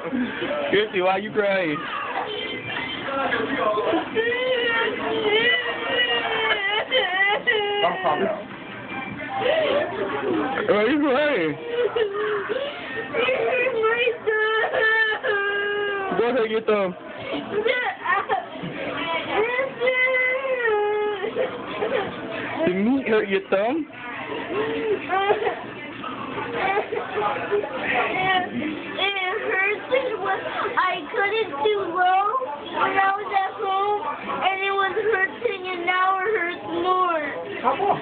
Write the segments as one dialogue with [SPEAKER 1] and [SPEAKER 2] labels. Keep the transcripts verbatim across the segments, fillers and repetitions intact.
[SPEAKER 1] Christy, why you crying?
[SPEAKER 2] I'm coming.
[SPEAKER 1] Why you crying? Go take your thumb. The meat hurt your thumb?
[SPEAKER 3] It hurts. It was, I couldn't do low when I was at home, and it was hurting, and now it hurts more.
[SPEAKER 2] Come on.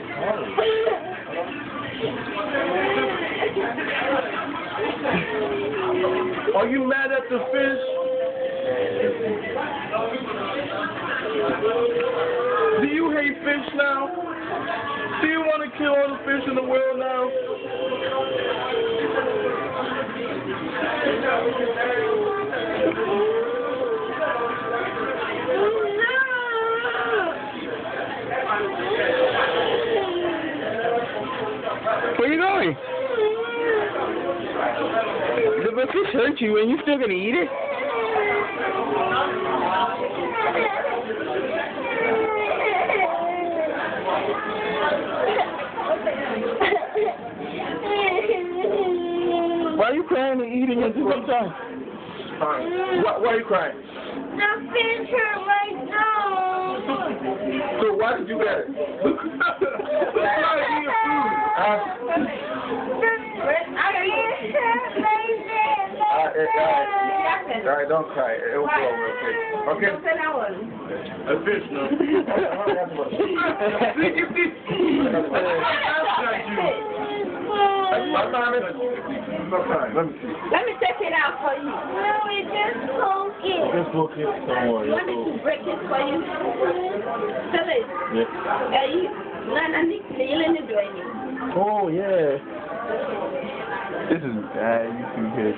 [SPEAKER 2] Are you mad at the fish? Do you hate fish now? Do you want to kill all the fish in the world now?
[SPEAKER 1] Where you going? The fish hurt you and you still gonna eat it? Why are you crying and eating at the same time?
[SPEAKER 2] Why, why are you crying?
[SPEAKER 3] The fish hurt my nose.
[SPEAKER 2] So why did you get it? Why are you eating food? Huh?
[SPEAKER 3] The fish hurt my nose.
[SPEAKER 2] Alright, don't cry. It'll go real quick. Okay? A fish, no. My time is no time. Let me see.
[SPEAKER 4] Let me check it out for you.
[SPEAKER 3] No, it just broke it.
[SPEAKER 2] Just look it. Don't worry.
[SPEAKER 4] You want me to break it for you? Tell it.
[SPEAKER 2] Yeah.
[SPEAKER 4] Hey, you. No, no, Nick, you're in the door.
[SPEAKER 1] Oh, yeah. This is bad. You too good.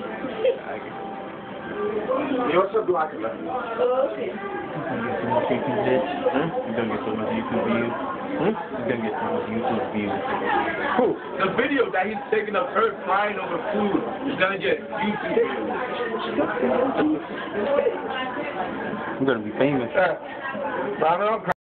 [SPEAKER 2] You're so black enough.
[SPEAKER 4] Oh, okay.
[SPEAKER 1] You gonna get some YouTube hits? Huh? You gonna get so much YouTube views? Huh? You gonna get so much YouTube views?
[SPEAKER 2] Who? The video that he's taking of her crying over food is gonna get YouTube views.
[SPEAKER 1] I'm gonna be famous.
[SPEAKER 2] Uh, I know I'm